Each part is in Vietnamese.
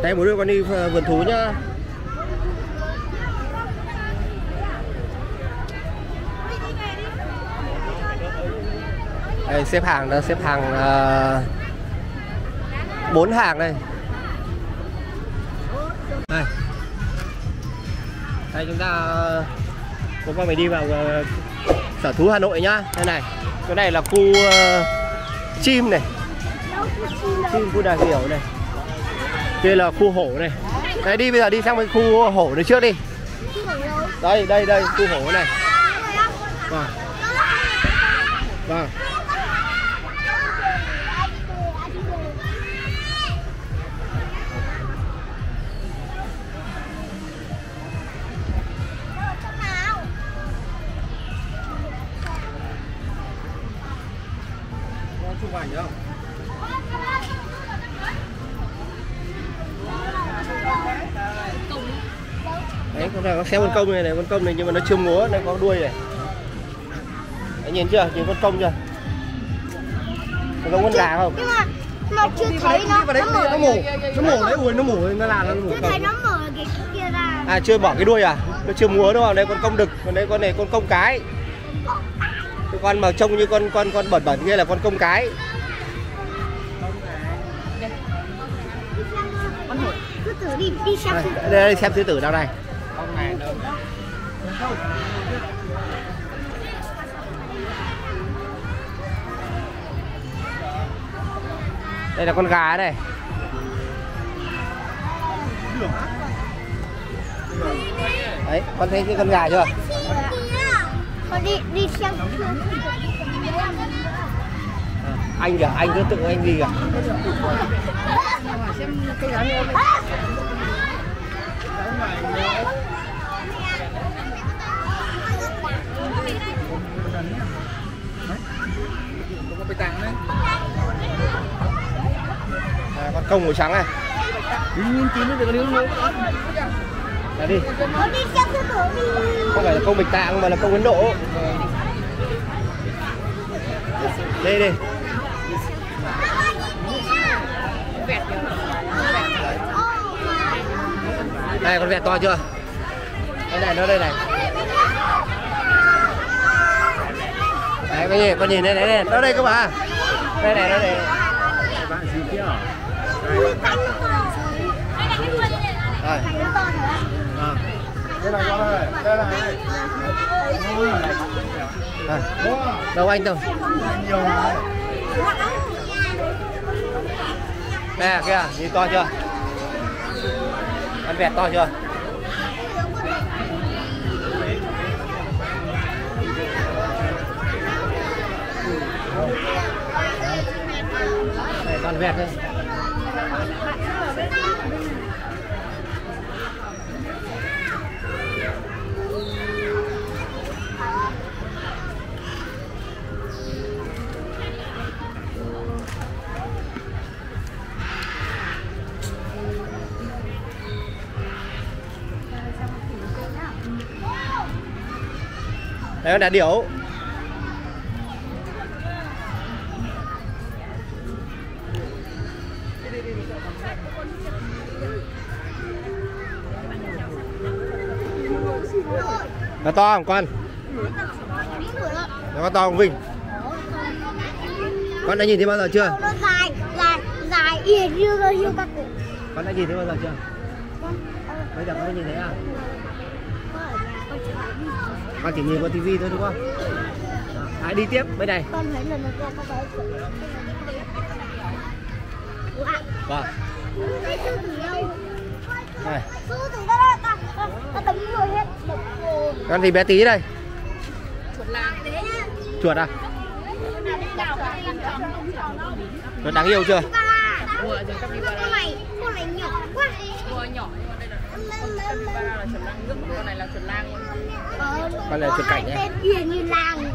Đây bố đưa con đi vườn thú nhá. Đây xếp hàng đó, xếp hàng 4 hàng đây. Đây chúng ta có con phải đi vào sở thú Hà Nội nhá. Đây này, cái này là khu chim này, chim khu Đà Điểu này. Đây là khu hổ này. Đấy, đi bây giờ đi sang bên khu hổ này trước đi. Đây khu hổ này. Vâng. Chụp ảnh không? Đấy, con này có xem con công này, con công này nhưng mà nó chưa múa, đây có đuôi này. Đấy, nhìn chưa? Nhìn con công chưa? Con công con gà không? Nhưng mà chưa thấy nó mổ đấy, ui nó mổ nó làm nó mổ. Chưa thấy nó mở cái kia ra. À chưa bỏ cái đuôi à? Nó chưa múa đúng không? Đây con công đực, còn đây con này con công cái. Cái con mà trông như con bẩn bẩn kia là con công cái. Sư tử đi xem sư tử. Đây xem sư tử đâu này. Đây là con gà này. Đấy, con thấy cái con gà chưa? Con đi xem. Anh kìa, anh cứ tự anh đi kìa. Xem cây gà nhiều. Con công màu trắng này. Là đi. Không phải là công Bạch Tạng mà là công Ấn Độ. Đây đi. Đây con vẹt to chưa? Đây này, nó đây này. Đấy con nhìn đây này, nó đây cơ mà. Đây này, nó đây. Bạn gì kia à? Đây. Đây này con ơi, đây này. Đâu anh đâu? Nhiều này. Nè kìa, nhìn to chưa? Con vẹt to chưa? Đây, con vẹt đây. Đấy con Đà Điểu. Nó to không con? Nó có to không Vinh? Con đã nhìn thấy bao giờ chưa? Nó dài y như các cụ. Con đã nhìn thấy bao giờ chưa? Bây giờ con đã nhìn thấy à? Con chỉ nhìn qua tivi thôi đúng không? Hãy đi tiếp bên này. Con thấy lần qua có bé chuột. Vâng. Sư tử đâu? Này. Sư tử đó ta tấm người hết. Con gì bé tí đây? Chuột lang. Chuột à? Nó đáng yêu chưa? Con này nhỏ quá. Con nhỏ nhưng mà đây là capybara là chuột lang nước, con này là chuột lang luôn. Con này chuột cảnh nhé. Tên hiền như lang.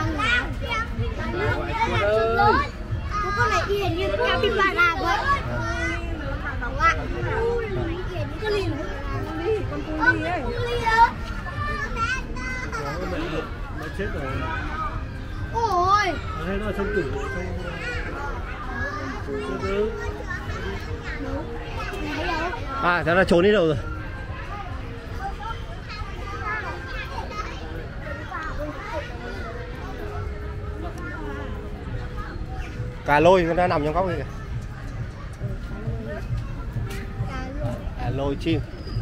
Con này hiền như capybara vậy. Đúng ạ. Con ly ấy. Nó chết rồi. Ôi. Thế nó là sông tử. Sông tử. Đấy đâu? À, nó trốn đi đâu rồi? Cà lôi nó nằm trong góc này kìa. Cà lôi chim.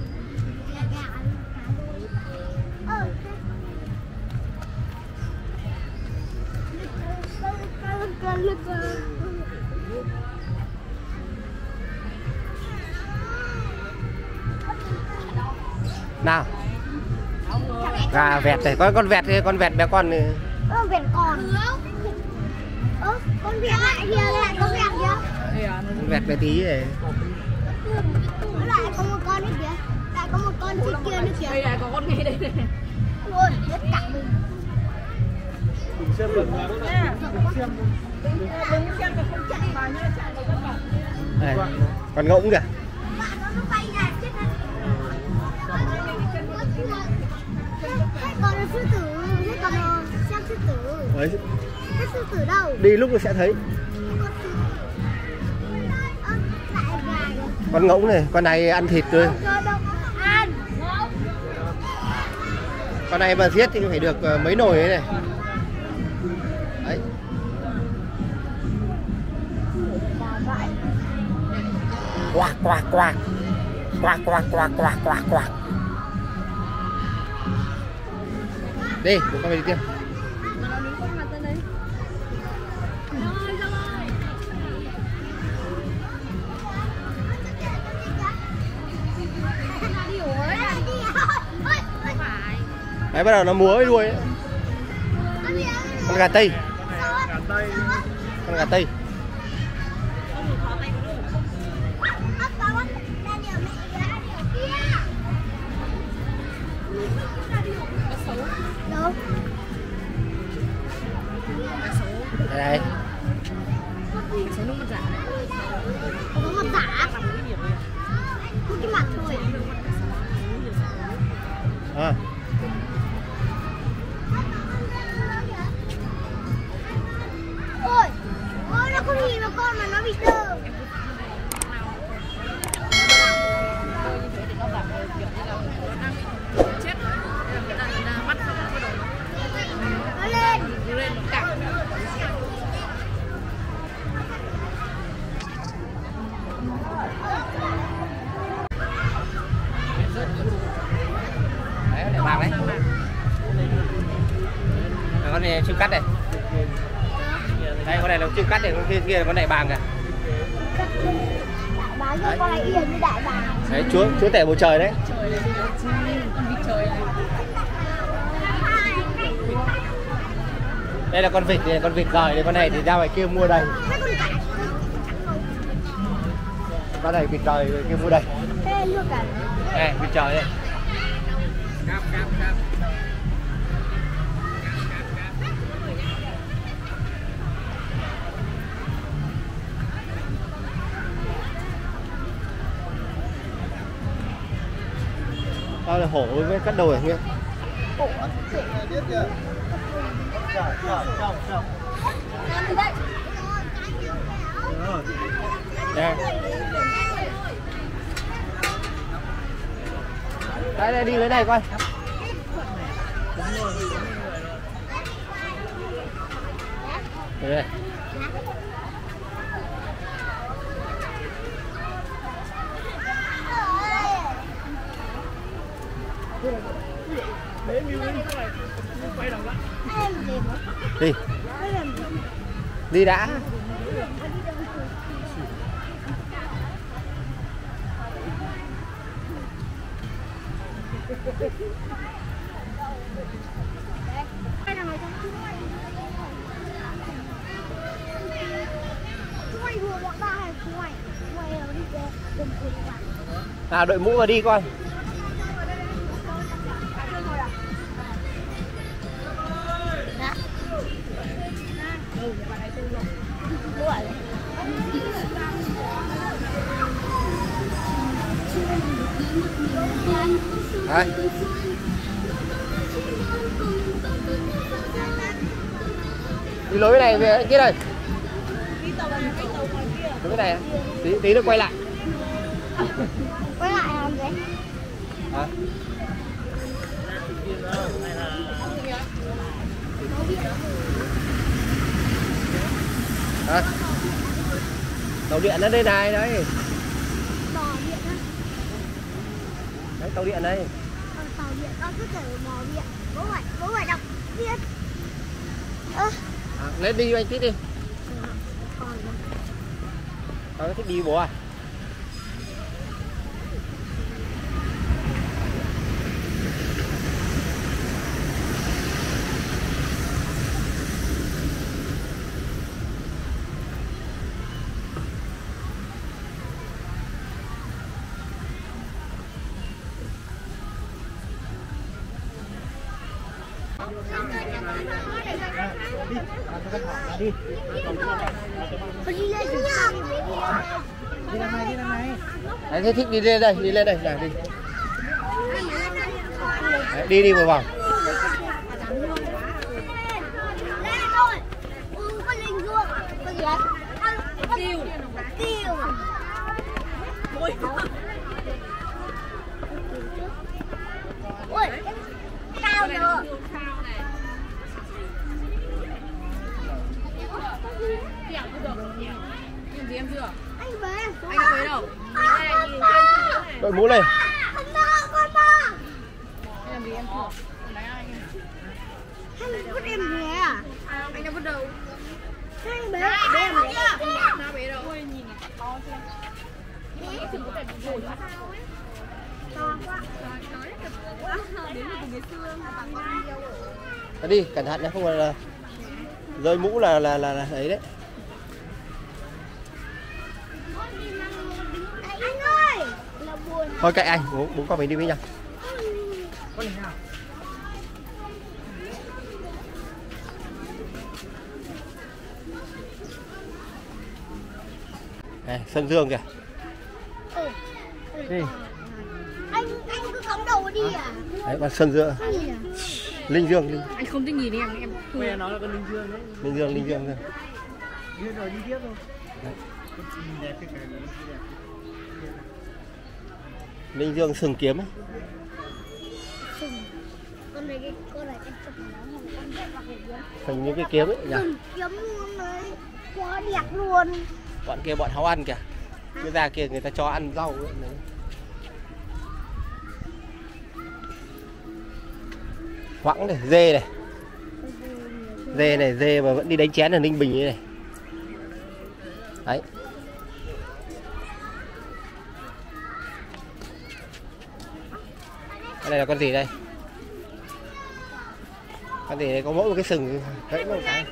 Nào. Gà vẹt này, con vẹt đi, con vẹt bé con này. Con vẹt còn. Con vẹt lại kia, lại con vẹt kìa. Con vẹt bé tí này. Lại có một con nữa kìa. Lại có một con trên kia nữa kìa. Đây là có con ngay đây này. Luôn, hết cả mình. Đừng xem cái không chạy vào nhá, chạy vào con bảo. Đây, con ngỗng kìa. Nó bay ra chết hết. Còn là sư tử, thế còn là xem sư tử. Đấy. Thế sư tử đâu? Đi lúc nó sẽ thấy. Con ngỗng này, con này ăn thịt thôi. Con này mà giết thì phải được mấy nồi ấy này. Đấy. Quạc quạc quạc. Quạc quạc quạc quạc quạc quạc. Đi, con phải đi tiếp. Đấy, bắt đầu nó múa với đuôi ấy. Con gà tây. Con gà tây. Đây. Số nó giả đấy. Có một giả. Có cái mặt thôi. À. Ôi, ôi nó không nhìn vào con mà nó bị đơ. Chết rồi. Người ta bắt không có đồ. Nó lên. Nó lên nó cẳng. Đấy, để vàng đấy. Con này chim cắt này. Đây, con này là chim cắt này, con kia là con đại bàng kìa. Đại bàng như con này yên như đại bàng. Đấy, chúa tể bầu trời đấy. Trời này, con vịt trời này. Đây là con vịt này, con vịt rời này, con này thì ra ngoài kia mua đầy. Con này vịt rời kia mua đầy. Thế luôn cả. Đây, vịt trời đây. Cáp. Đó là hổ với cắt đầu này nghe. Đây. Đây đi lấy này coi. Đây. Đi. Đi đã. À, đội mũ vào đi con. Đấy. Đi lối cái này về kia đây. Lối cái này tí nó quay lại. Quay lại làm gì? Hả? Hả? Tàu điện ở đây này đấy. Bò điện á. Đấy tàu điện đây. Còn tàu điện con cứ chở bò điện. Bố phải đọc viết. Lên đi anh Tít đi. Con thích đi bố à? Đi. Đi lên nha. Đi làm này. Đấy, thế thích đi lên đây, đi lên đây, nào đi. Đấy, đi vào vòng. Lên thôi. Con linh dương. Con gì đấy? Kiều. Kiều. Ôi, cao rồi. Nhìn gì em chưa? Anh về. Anh đã về đâu? Đội mũ lên. Con bò. Anh làm gì em chưa? Đánh ai anh? Anh vứt em về à? Anh đã vứt đâu? Anh bé em về. Sao bé đâu? Ôi nhìn nó to chưa? Cái chừng có vẻ bị rủi sao ấy. To quá. Nói quá. Đến từ ngày xưa mà bà con yêu. Đi, cẩn thận nhé, không là rơi mũ là ấy đấy. Anh ơi, là buồn. Thôi cậy anh, bố con mình đi với nhau. Này, Sơn Dương kìa. Đi. Anh cứ cắm đầu đi à? Đấy, con Sơn Dương. Cái gì à? Linh Dương, Linh. Anh không thích nhìn em Quê nó là con Linh Dương đấy. Linh Dương. Đi rồi đi tiếp thôi. Đấy. Nhìn đẹp cái này nó đẹp. Linh Dương sừng kiếm ấy. Con này cái chụp nó không con đẹp hoặc là Sừng như cái kiếm ấy nhỉ. sừng kiếm luôn đấy. Quá đẹp luôn. Bọn kia bọn háu ăn kìa. Cái ra kia người ta cho ăn rau ấy. Đấy. Hoãng này, dê này. Dê mà vẫn đi đánh chén ở Ninh Bình như này. Đấy. Cái này là con gì đây? Con gì đây có mỗi một cái sừng gãy một cái.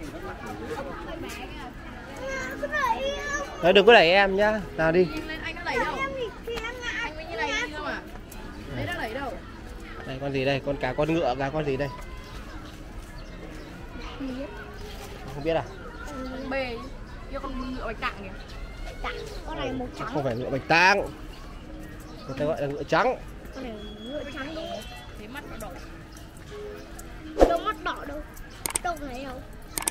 Đấy, đừng có đẩy em nhá. Nào đi. Anh đã đẩy đâu? Anh mới như này đi không à? Đấy đã đẩy đâu? Đây con gì đây? Con cá con ngựa và con gì đây? Không biết à? Con bê. Yêu con ngựa bạch tạng kìa. Con này màu trắng. Không phải ngựa bạch tang. Người ta gọi là ngựa trắng. Con này ngựa trắng đúng. Thế mắt nó đỏ. Đâu mắt đỏ đâu. Đâu thấy đâu.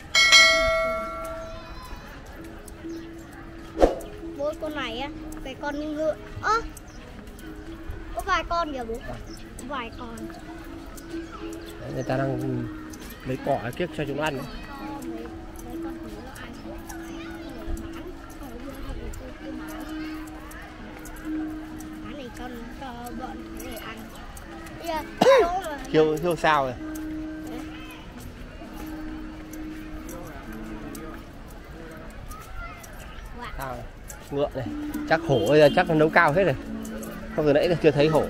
Bố con này á, cái con ngựa. Ơ. Có vài con kìa bố. Vài con. Đấy, người ta đang lấy cỏ kiếc cho chúng nó ăn. Con cho bọn để ăn. Hiêu sao rồi. Sao này? Ngựa này. Chắc hổ bây giờ chắc nó nấu cao hết rồi. Không từ nãy chưa thấy hổ.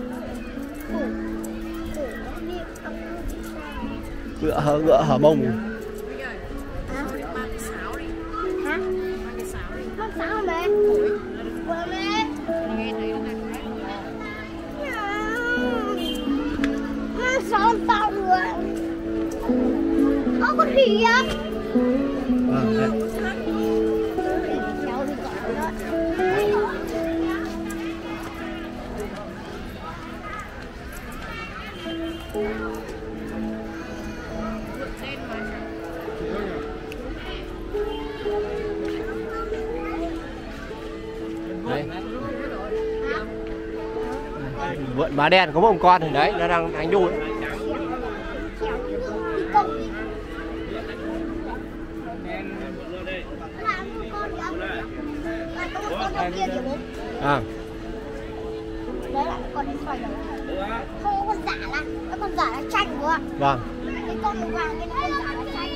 Ngựa hở mông. Mang cái sáo đi. Hả? Mang cái sáo đi. Mang sáo không mẹ? Ủa mẹ? Nghe thấy nó cái Mang sáo tao rồi. Có khỉ á? Đấy. Cháu đi gọi đó. vượn má đen có một con thì đấy nó đang đánh đu đấy. À. Đấy là con đi xoay rồi. Không có con giả là cái con giả là tranh của ạ. Vâng. Cái con màu vàng cái con giả là tranh.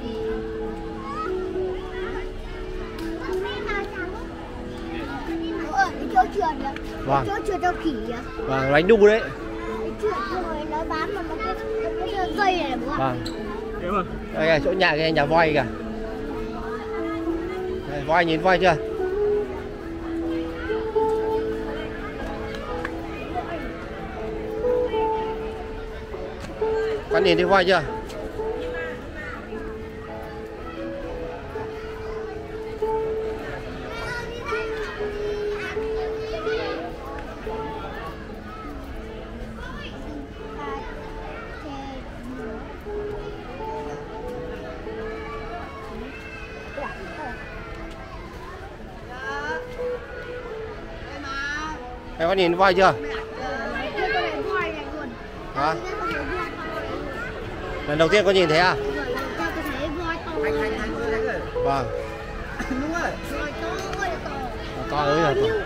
Ở cái chỗ trượt kìa. Vâng. Chỗ trượt cho khỉ kìa. Vâng, đánh đu đấy. Cái trượt rồi nó bám vào cái dây này bố ạ. Vâng. Đây là chỗ nhà voi kìa. Đây, voi nhìn voi chưa? Con nhìn thấy voi chưa? Em có nhìn voi chưa? Hả? Lần đầu tiên con nhìn thấy à? Vâng. To ơi là to.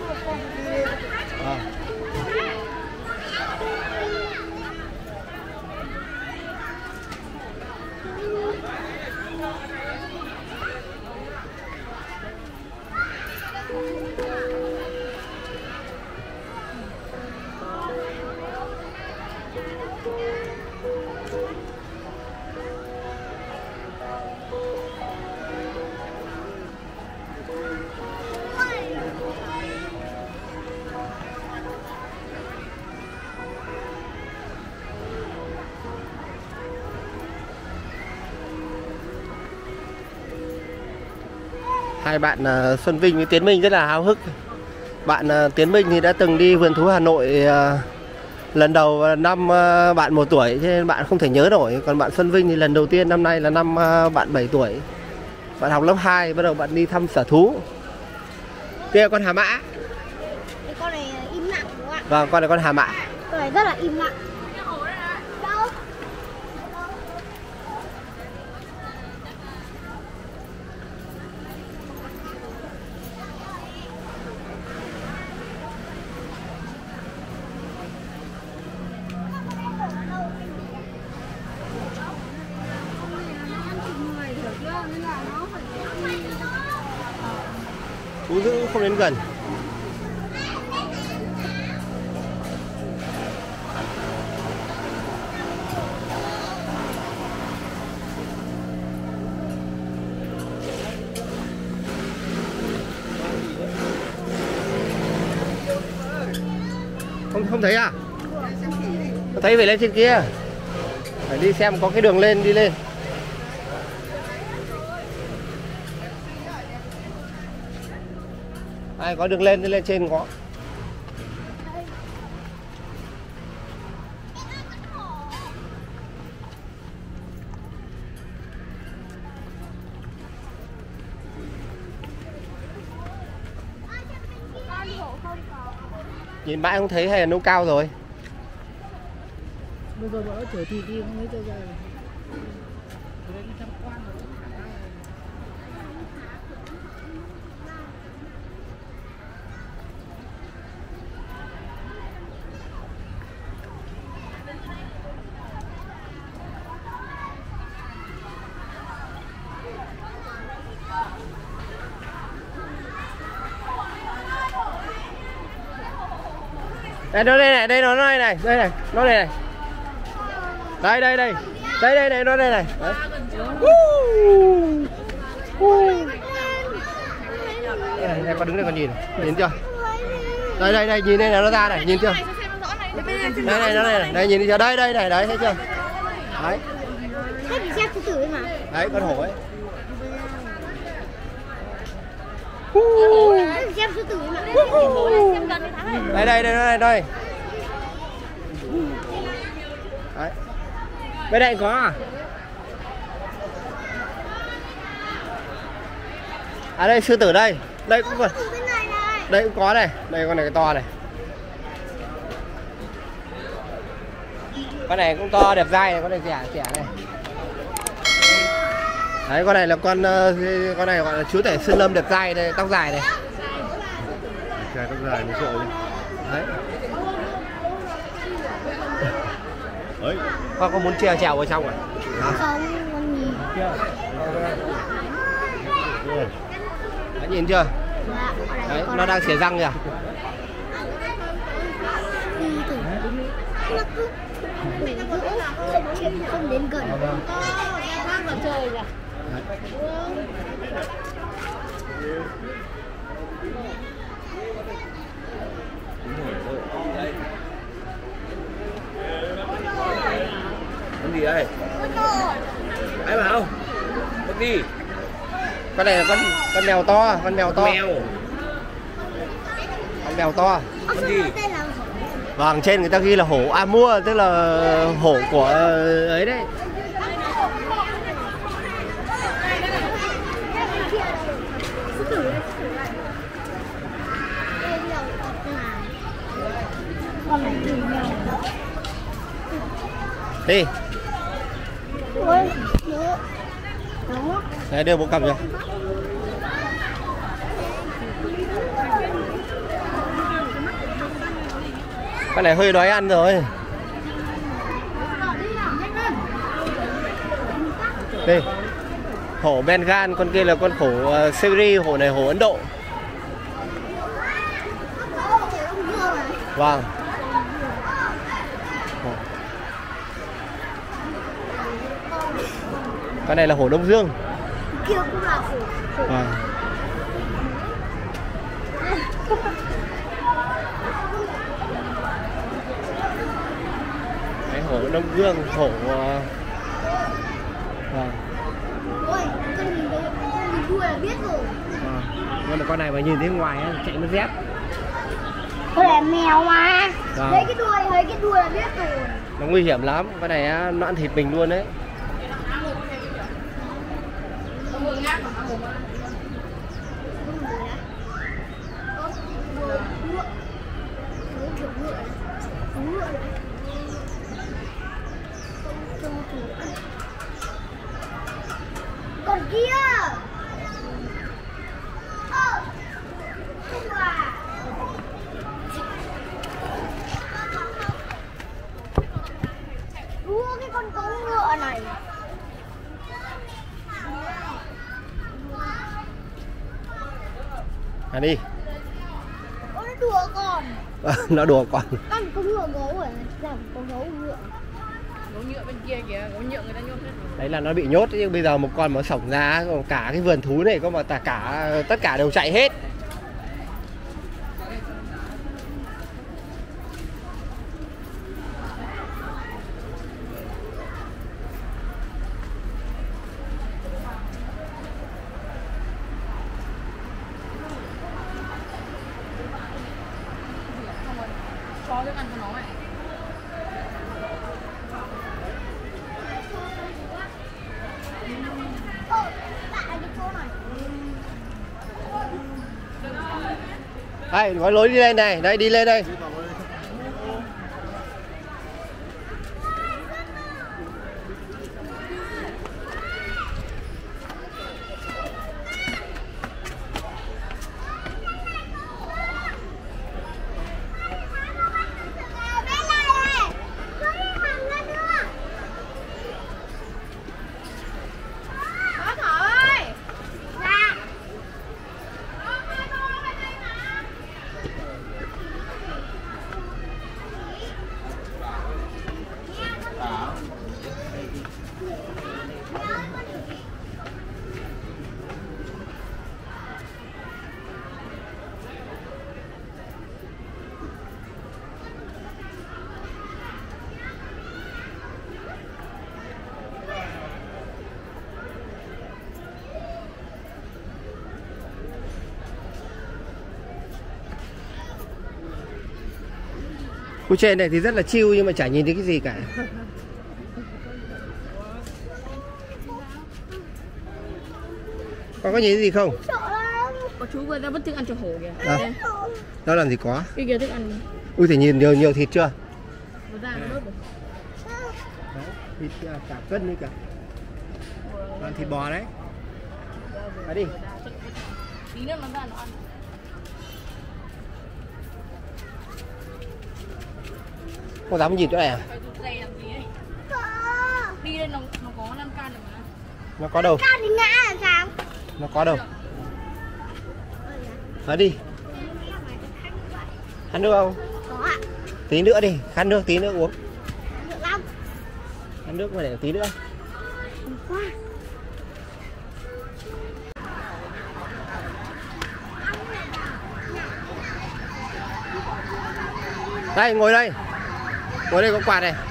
Hai bạn Xuân Vinh với Tiến Minh rất là háo hức. Bạn Tiến Minh thì đã từng đi vườn thú Hà Nội lần đầu năm bạn 1 tuổi cho nên bạn không thể nhớ nổi. Còn bạn Xuân Vinh thì lần đầu tiên năm nay là năm bạn 7 tuổi. Bạn học lớp 2 bắt đầu bạn đi thăm sở thú. Kia con Hà Mã. Cái con này im lặng đúng không ạ? Vâng, con này con Hà Mã. Con này rất là im lặng. Đâu? Thú dữ không đến gần. Không thấy à? Không thấy, phải lên trên kia. Phải đi xem có cái đường lên, đi lên. Ai có đường lên, đi lên trên có. Nhìn mãi không thấy hay là nấu cao rồi? Bây giờ bọn nó chở thịt đi không thấy cho ra. Đấy đi tham quan rồi. Đây nó đây này, đây nó đây này, đây này, nó đây này. Đây đây đây. Đây đây này, nó đây này. Đấy. Đây con đứng đây con nhìn, nhìn chưa? Đây đây đây, nhìn đây là nó ra này, nhìn chưa? Đây này, nó đây này, đây nhìn chưa? Đây đây này, đấy thấy chưa? Đấy. Thế bị xem sư tử mà. Đấy con hổ ấy. Thế bị xem sư tử mà. Đây đây đây đây đây. Đấy. Bên đây có à? À đây sư tử đây. Đây cũng còn. Đây cũng có này. Đây con này cái to này. Con này cũng to đẹp dai này, con này trẻ này. Đấy, con này là con này gọi là chúa tể Sơn Lâm đẹp dai đây, tóc dài này. Trai tóc dài mới sợ. Đấy. Đấy. Con có muốn trèo vào trong à? Không, con nhìn. Đã nhìn chưa? Dạ, Đấy, nó đang xỉa răng kìa. đi thử. Nó cứ không đến gần. Đang vào trời rồi. Con gì đây? Ai bảo? Con gì? Con này là con mèo to, con mèo to. Con mèo to. Con gì? Vâng, trên người ta ghi là hổ Amur, tức là hổ của ấy đấy. Đi. Đấy, đưa bố cầm cho. Con này hơi đói ăn rồi. Đây. Hổ Bengal, con kia là con hổ Siberi, hổ này hổ Ấn Độ. Vâng. Con này là hổ Đông Dương. Kia cũng là hổ. Vâng. Đấy, hổ Đông Dương, hổ vâng. Ôi, con nhìn thấy con nhìn đuôi là biết rồi. Vâng. Nhưng mà con này mà nhìn thấy ngoài ấy, chạy mất dép. Con này mèo mà. Vâng. Thấy cái đuôi là biết rồi. Nó nguy hiểm lắm, con này nó ăn thịt mình luôn đấy. Con kia. Đua cái con cống ngựa này. Đi. Nó đùa con. Nó đùa con. Con có ngựa gấu rồi, làm con gấu ngựa. Gấu nhựa bên kia kìa, gấu nhựa người ta nhốt hết. Đấy là nó bị nhốt, nhưng bây giờ một con nó sổng ra, cả cái vườn thú này có mà tất cả đều chạy hết. Cho thức ăn cho nó ấy. Đây, có lối đi lên này, đây đi lên đây. Khu trên này thì rất là chill nhưng mà chả nhìn thấy cái gì cả. Con có nhìn thấy gì không? Có chú người ta vứt thức ăn cho hổ kìa. À, đó làm gì có. Cái kia thức ăn. Ui, thì nhìn nhiều thịt chưa? Nó ra nó đốt rồi. Thịt cả cân đi cả. Ăn thịt bò đấy. Đi đi. Tí nữa nó ra nó ăn. Không dám nhìn chỗ này à? Phải rụt rè làm gì ấy. Đi lên nó có lan can được mà. Nó có đâu? Can thì ngã là sao? Nó có đâu? Đi. Ăn nước không? Có ạ. Tí nữa đi, khát nước tí nữa uống. Được lắm. Khát nước mà để tí nữa. Quá. Đây, ngồi đây. Ngồi đây có quạt này.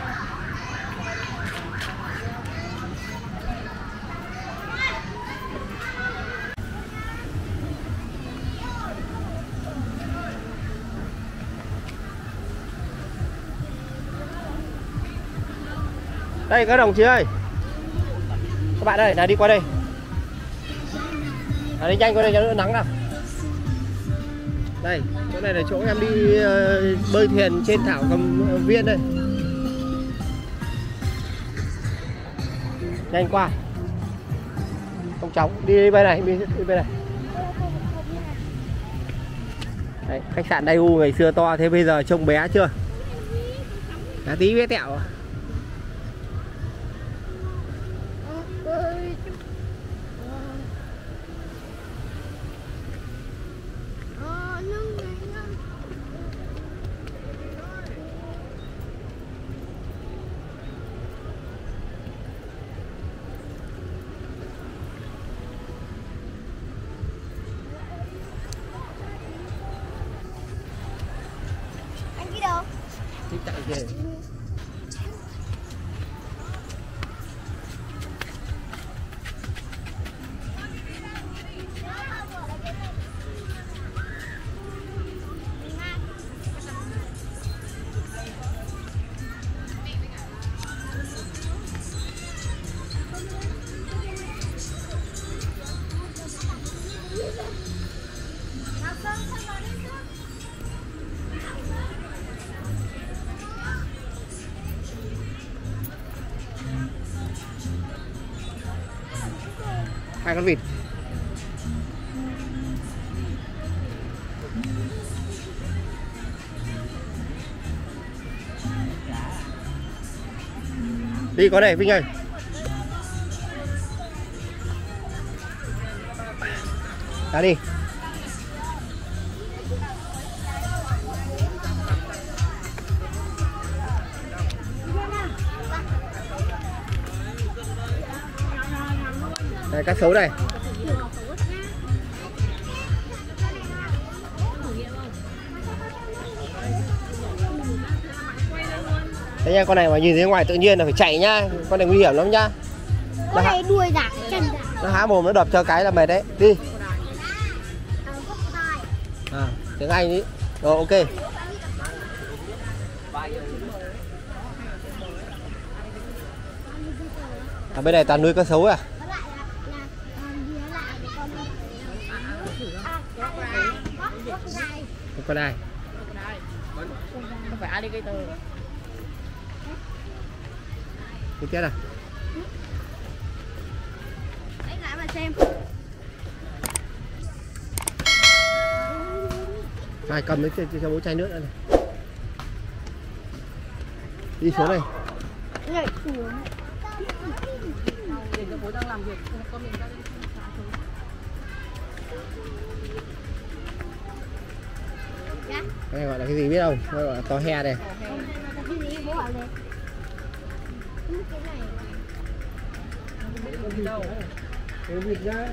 Đây các đồng chí ơi. Các bạn ơi, là đi qua đây. Đi nhanh qua đây cho đỡ nắng nào. Đây, chỗ này là chỗ em đi bơi thuyền trên thảo cầm viên đây. Nhanh qua. Không chóng, đi bên này, đi bên này. Đấy, khách sạn Daewoo ngày xưa to thế bây giờ trông bé chưa? Đã tí bé tẹo. Anh đi đâu? Thích chạy kìa. Hai con vịt. Đi có này Vinh ơi. Ra đi. Đây, cá sấu này. Thế nha, con này mà nhìn thấy ngoài tự nhiên là phải chạy nhá. Con này nguy hiểm lắm nhá. Con này đuôi giả, chân giả. Nó há mồm nó đập cho cái là mệt đấy. Đi. Tiếng Anh đi. Rồi ok. Ở bên này toàn nuôi cá sấu à? Con này. Không phải alligator. Tiếp theo nào. Hãy lại mà xem. Này cầm lấy cho bố chai nước đây này. Đi xuống đây. Nhảy xuống. Để cho bố đang làm việc, con mình ra đây. Cái này gọi là cái gì biết không? Cái này gọi là to he này. Cái vịt ra.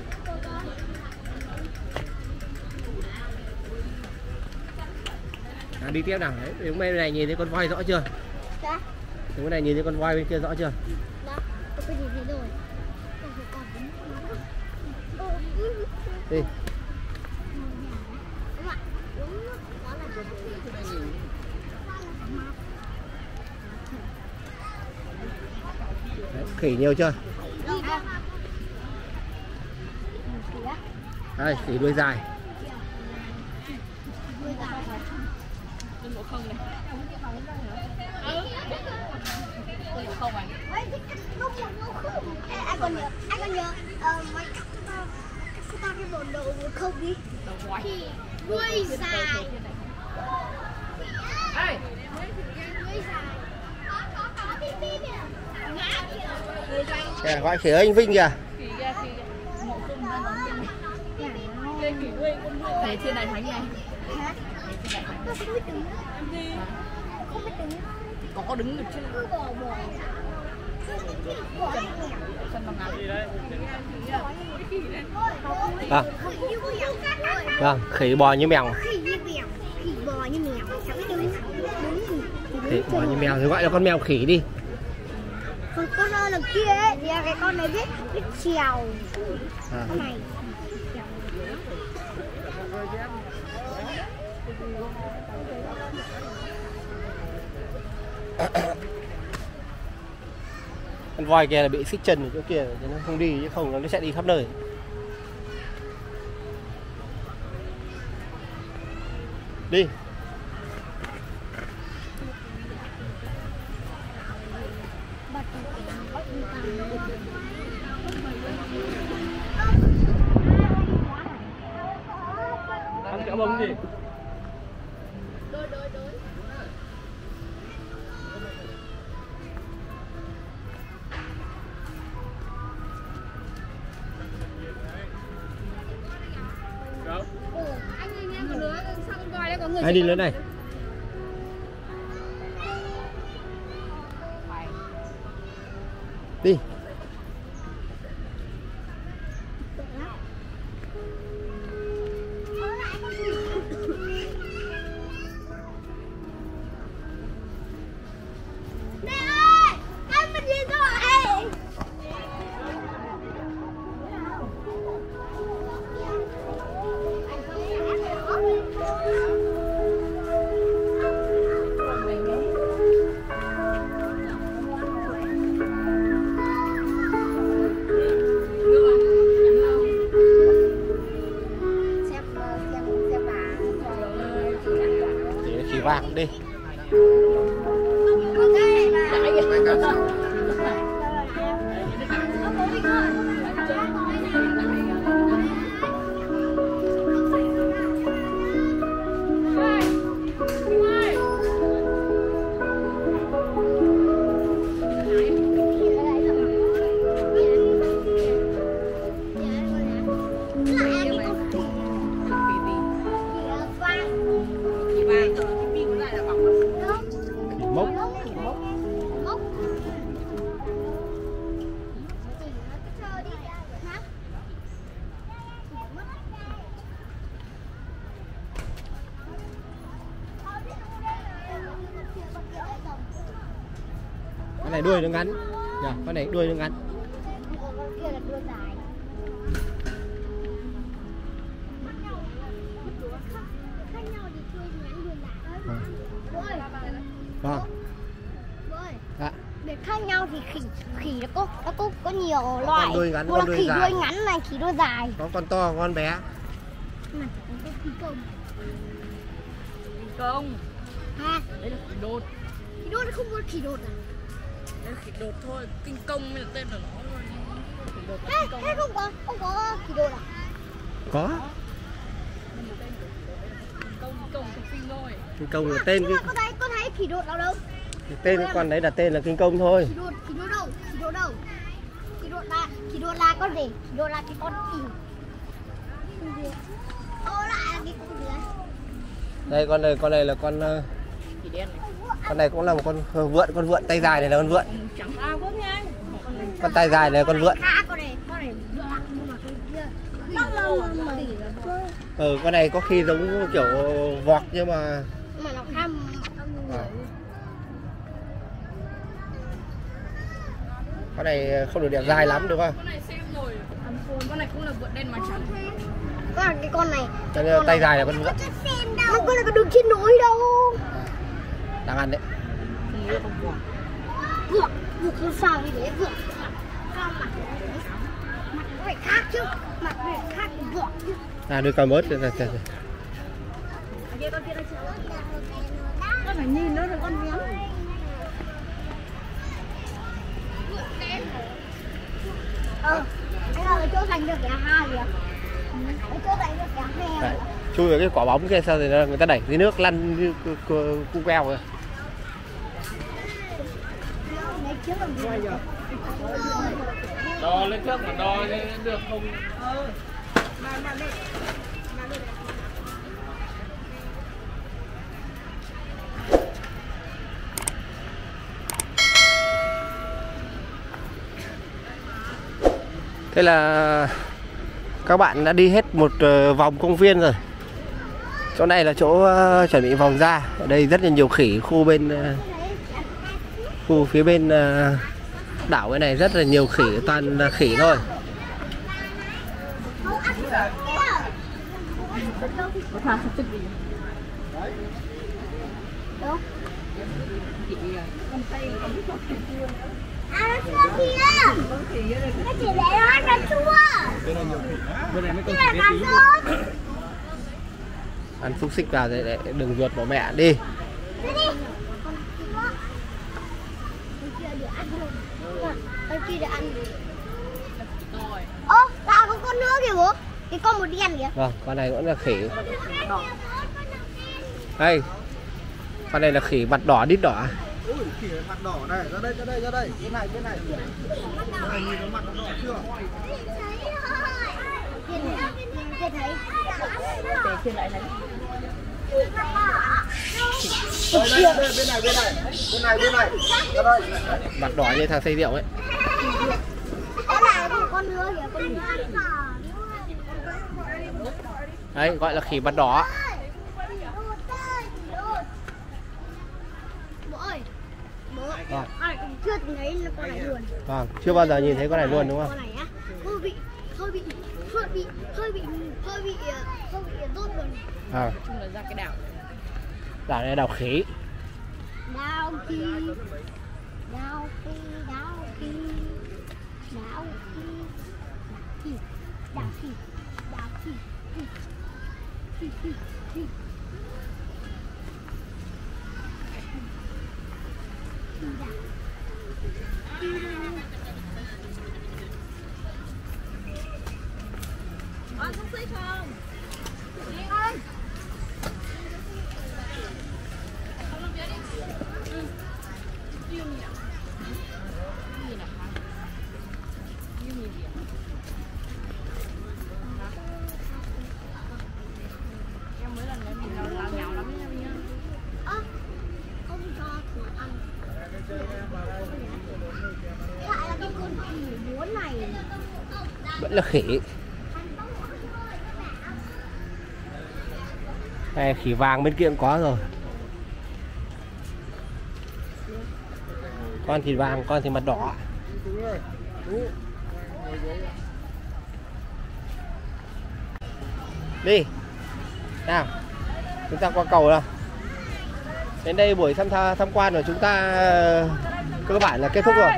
Đi tiếp nào. Đấy, đứng bên này nhìn thấy con voi rõ chưa? Dạ. Đứng bên này nhìn thấy con voi bên kia rõ chưa? Đó, có cái gì thế rồi. Đi. Đấy, khỉ nhiều chưa? Đây, khỉ đuôi dài. Ủa không này. Không à. Anh còn nhớ mấy cái bộ đồ không đi. Đầu quái. Đuôi dài. Ê. Đuôi dài. Kìa, gọi khỉ ơi anh Vinh kìa. Khỉ kìa, khỉ kìa. Ngộ không ra giống như này. Đây khỉ đuôi con đuôi. Này trên này thánh này. Nó không biết đứng. Không biết đứng. Có đứng được chân. Cứ bò. Chân bằng ngắn. Vâng, khỉ bò như mèo. Khỉ bò như mèo. Chẳng biết đứng. Khỉ bò như mèo thì gọi là con mèo khỉ đi. Còn con lần kia ấy, thì cái con này biết trèo. Con này. Con voi kia là bị xích chân ở chỗ kia cho nó không đi, chứ không nó sẽ đi khắp nơi. Đi. Ăn kẹo bông gì? Ai đi lớn này? Đi. Mẹ ơi, con mình đi rồi. Để khỉ vàng đi. Mốc. Con này đuôi nó ngắn. Dạ, con này đuôi nó ngắn. Kia là đuôi dài. Khác nhau thì đuôi ngắn đuôi dài. Vâng. Dạ. Để khác nhau thì khỉ nó có nhiều loại. Con đuôi ngắn, một con là đuôi khỉ dài. đuôi ngắn này, khỉ đuôi dài. Có con to, con bé. Này, có khỉ công. Không. Ha? Đấy là khỉ đột. Khỉ đột không có khỉ đột à? Đây là khỉ đột thôi. Kinh công mới là tên của nó thôi. Khỉ đột là Thế kinh công. không có khỉ đột à? Có. Kinh công thuộc kinh thôi. Kinh công là tên cái Có thấy khỉ đột nào đâu? tên cái con đấy là tên là kinh công thôi. Khỉ đột đâu? Khỉ đột là con gì? Khỉ đột là cái con gì? Lại là cái con gì đấy? Đây con này là con Khỉ đen này. con này cũng là một con vượn tay dài này là con vượn. Trắng ao quá nha. Con tay dài này là con vượn. Con này nhưng mà cái kia. Con này có khi giống kiểu vọt nhưng mà nó khăm. con này không được đẹp dài lắm đúng không? Con này xem rồi. Con này cũng là vượn đen mà trắng. Có cái con này. Tay dài là con vượn. Con này có đứng trên núi đâu. Đang ăn đấy. Vượn không sao như thế vượn. Sao mặt nó phải khác chứ. Mặt phải khác vượn chứ. Đưa con mớt. phải nhìn nó là con miếng. Anh ơi, chỗ dành được cả hai kìa. Cái chỗ dành được cả hai. Đấy, chui vào cái quả bóng kia sao thì người ta đẩy dưới nước lăn như cu queo rồi. Đo lên trước mà đo lên được không? Thế là các bạn đã đi hết một vòng công viên rồi. Chỗ này là chỗ chuẩn bị vòng ra. Ở đây rất là nhiều khỉ. Khu phía bên đảo cái này rất là nhiều khỉ, toàn là khỉ thôi. À, nó chua kìa. Nó chỉ để nó chua. Bên này mới có Cái này là sốt. Ăn xúc xích vào để đừng ruột bỏ mẹ đi. Đi đi. Ở kia để ăn. Ô, tao có con nữa kìa bố. Cái con một đen kìa. Vâng, con này vẫn là khỉ. Đây. Con này là khỉ mặt đỏ đít đỏ. Ui, khỉ mặt đỏ này, ra đây. Bên này. Này, nhìn nó mặt nó đỏ chưa? Trên lại này. Đây, bên này. Ra đây. Mặt đỏ như thằng xây rượu ấy. Cái này một con nữa kìa, con nữa. Đấy, gọi là khỉ mặt đỏ. Bố ơi, bố, Vâng. ai cũng chưa từng thấy là con này luôn. Vâng, chưa bao giờ nhìn thấy con này luôn đúng không? Con này á, hơi bị rốt luôn. À, Chung là ra cái đảo. đảo này đảo khỉ. Đào khi Con xúc xích không? Đi ơi. Em mới lần đấy mình lào nhào lắm nha. Không cho thử ăn. Lại là cái con khỉ muốn này. Vẫn là khỉ. Đây, khỉ vàng bên kia cũng có rồi. Con thì vàng, con thì mặt đỏ. Đi. Nào. Chúng ta qua cầu nào. Đến đây buổi tham quan của chúng ta cơ bản là kết thúc rồi.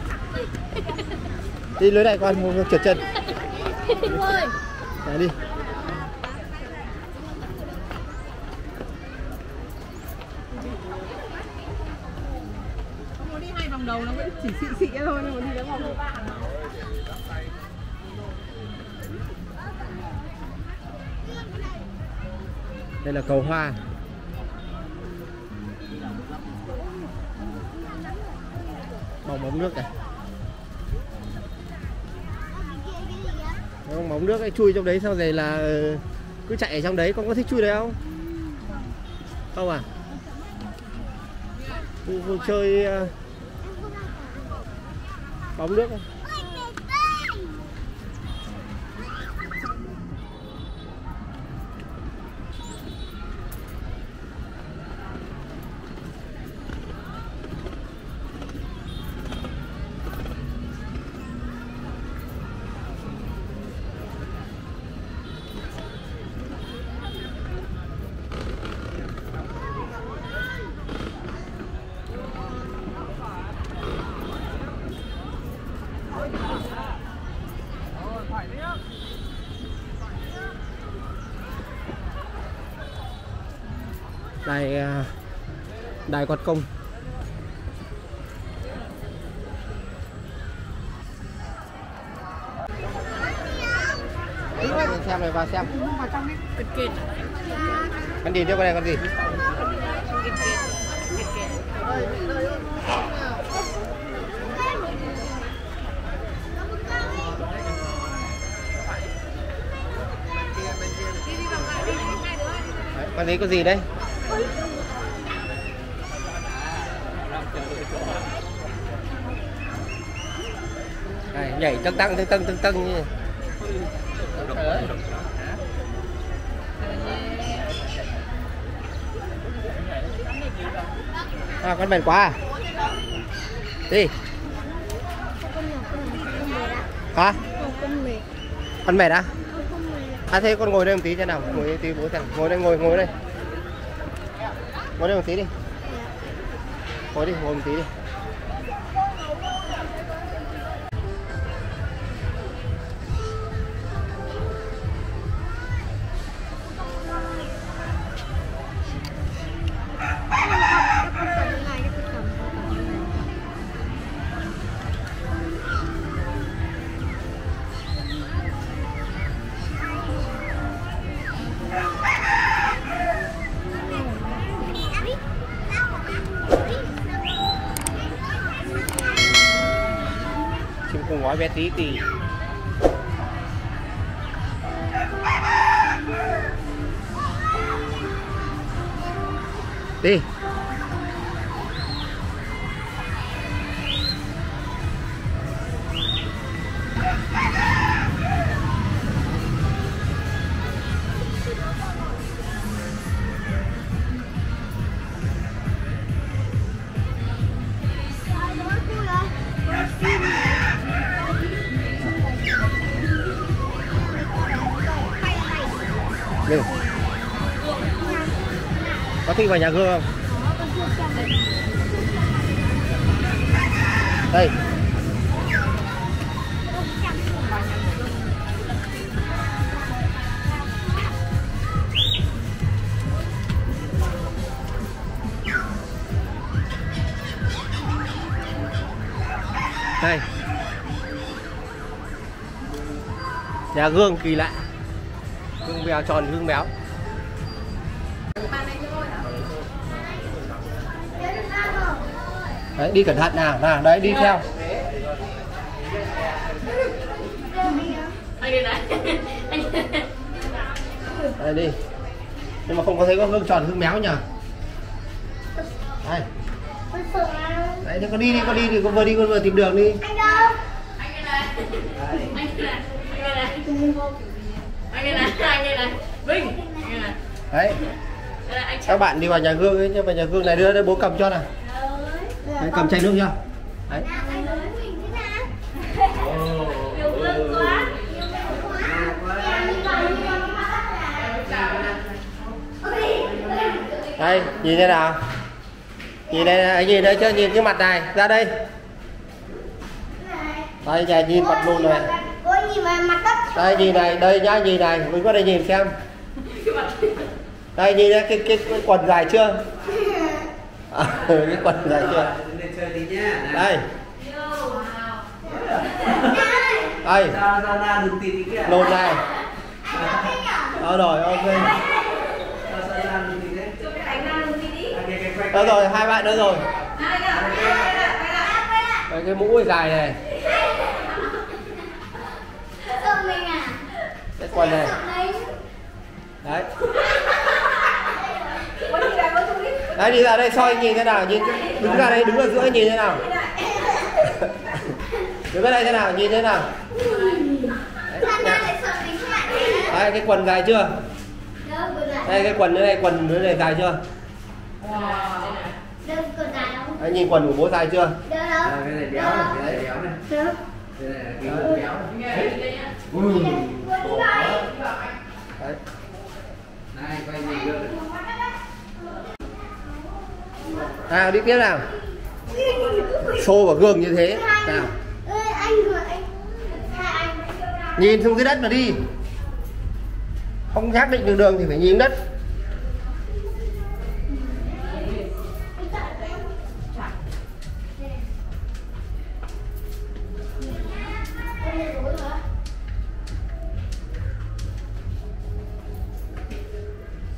Đi lối này con trượt chân. Đấy, đi. Không đi 2 vòng đầu nó vẫn chỉ xị thôi, nhưng mà đi đến vòng thứ 3 Đây là cầu hoa. Móng nước này. Móng nước ấy chui trong đấy sau rồi là cứ chạy ở trong đấy. Con có thích chui đấy không? Không à? Cô chơi bóng nước không? Đây Đài quạt công. Xem này, vào xem. Con gì theo con này, con gì? Con đấy có gì đây? Này, nhảy tăng như à, con bền quá à? Đi. Hả? Con mệt á? À thế con ngồi đây một tí xem nào, ngồi đây tí bố xem. Ngồi đây, ngồi đây. Ngồi đây một tí đi. Ngồi đi, ngồi một tí đi. Cùng gói bé tí thì đi. Đi. Có thích vào nhà gương không? Đây. Đây. Nhà gương kỳ lạ. Gương béo tròn, gương béo. Đấy, đi cẩn thận nào, đấy đi theo. Đây đi. Nhưng mà không có thấy có gương tròn, gương béo nhỉ? Đây. Đấy, thế con đi thì con vừa tìm đường đi. Anh đây này, Vinh. Đấy. Các bạn đi vào nhà gương ấy, vào nhà gương này đưa bố cầm cho nào. Đấy, cầm chai nước chưa? Đấy. Đây, nhìn thế nào? Nhìn đây, nhìn đấy chưa? Nhìn cái mặt này, ra đây. Đây, nhà nhìn mặt luôn này. Đây nhìn này, đây nhá, nhìn này, mình qua đây nhìn xem. Đây nhìn đây, cái quần dài chưa? À, cái quần dài chưa? Đây. Đây. Nôn này. Rồi, ok. Đó rồi, hai bạn nữa rồi. Đây, cái mũ dài này. Cái quần này. Đấy. Đấy, đi ra đây soi nhìn thế nào, nhìn đứng ra đây, đứng ở giữa nhìn thế nào. Đứng ở đây thế nào, nhìn thế nào. Đấy, cái quần dài chưa? Đây cái quần này dài chưa? Đấy, nhìn quần của bố dài chưa? Cái này béo này, cái này béo này. Cái này là cái béo này. Đấy. Này, quay nhìn gương. Nào đi tiếp nào. Xô vào gương như thế. Nào. Nhìn xuống dưới đất mà đi. Không xác định được đường thì phải nhìn đất.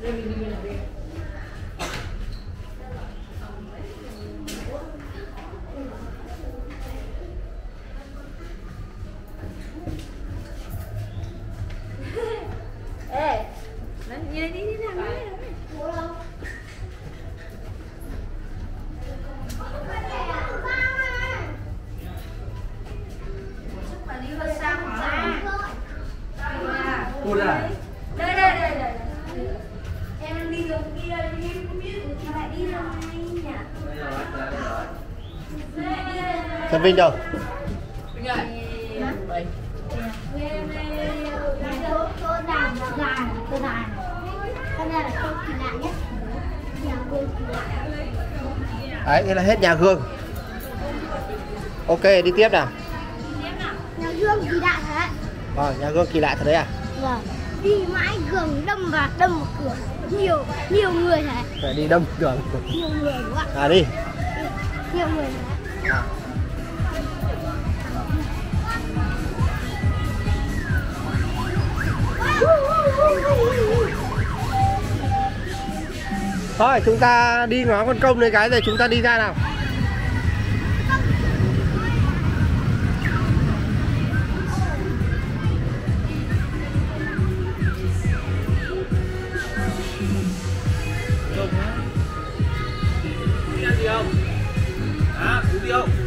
Cô đây. Đây. Em đang đi đường kia nhưng em không biết mà lại đi đường này nhỉ? Trần Vinh đâu? Vinh ơi. Vậy. Cô dài. Con này là câu kỳ lạ nhất. Nhà Gương kỳ lạ. Đấy, thế là hết nhà Gương. Ok, đi tiếp nào. Nhà Gương kỳ lạ thật đấy. Nhà Gương kỳ lạ thật đấy à? Vâng. Đi mãi Gương đâm vào cửa. Nhiều người thật. Phải đi đâm đường. Nhiều người đúng không ạ? Đi. Nhiều người thật. Thôi chúng ta đi ngó con công này cái rồi chúng ta đi ra nào. Đi ăn gì không? Uống gì không?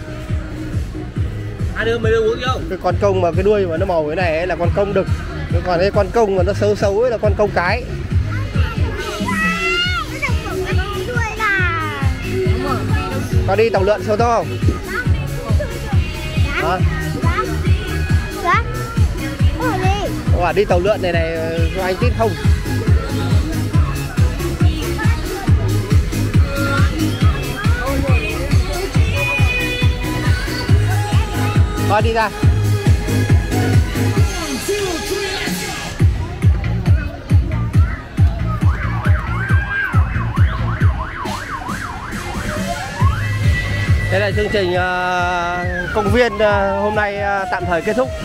Hai đứa mấy đứa uống gì không? Cái con công mà cái đuôi mà nó màu cái này ấy là con công đực. Còn cái con công mà nó xấu ấy là con công cái. Có đi tàu lượn xe ô tô không? Đi tàu lượn này cho anh tít không? Thôi đi ra. Thế là chương trình công viên hôm nay tạm thời kết thúc.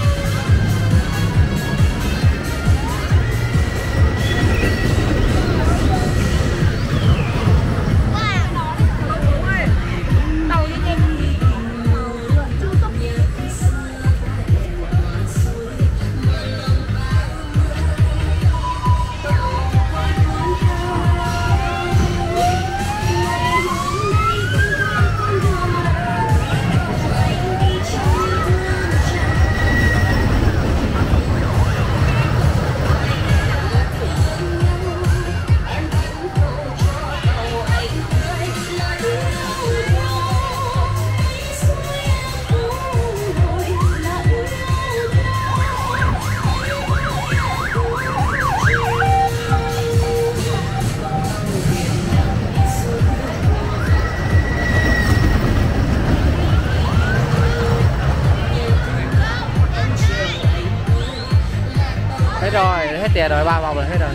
Hết rồi, hết tiền rồi, 3 vòng rồi, hết rồi.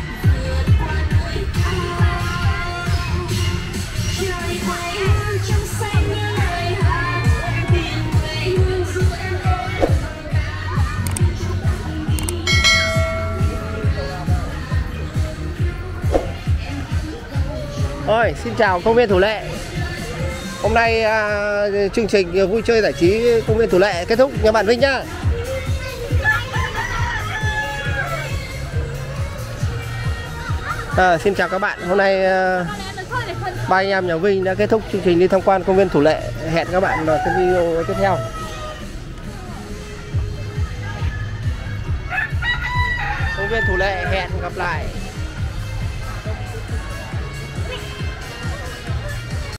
Rồi, xin chào công viên Thủ Lệ. Hôm nay chương trình vui chơi giải trí công viên Thủ Lệ kết thúc nha bạn Vinh nhá. Xin chào các bạn. Hôm nay ba anh em nhà Vinh đã kết thúc chương trình đi tham quan công viên Thủ Lệ. Hẹn các bạn vào cái video tiếp theo. Công viên Thủ Lệ hẹn gặp lại.